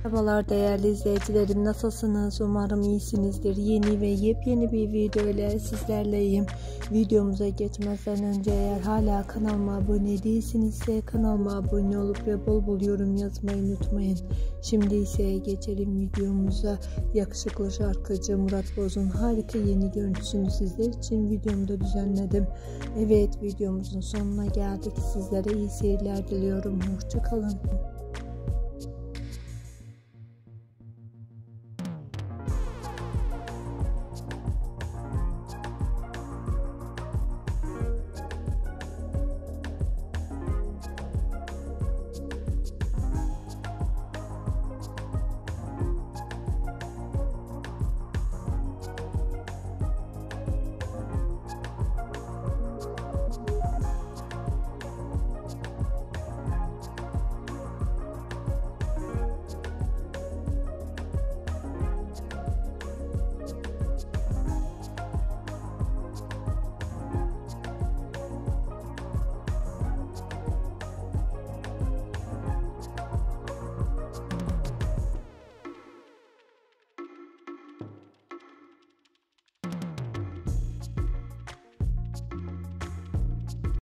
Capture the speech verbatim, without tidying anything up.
Merhabalar değerli izleyicilerim, nasılsınız? Umarım iyisinizdir. Yeni ve yepyeni bir video ile sizlerleyim. Videomuza geçmeden önce eğer hala kanalıma abone değilsinizse kanalıma abone olup ve bol bol yorum yazmayı unutmayın. Şimdi ise geçelim videomuza. Yakışıklı şarkıcı Murat Boz'un harika yeni görüntüsünü sizler için videomda düzenledim. Evet, videomuzun sonuna geldik. Sizlere iyi seyirler diliyorum. Hoşça kalın.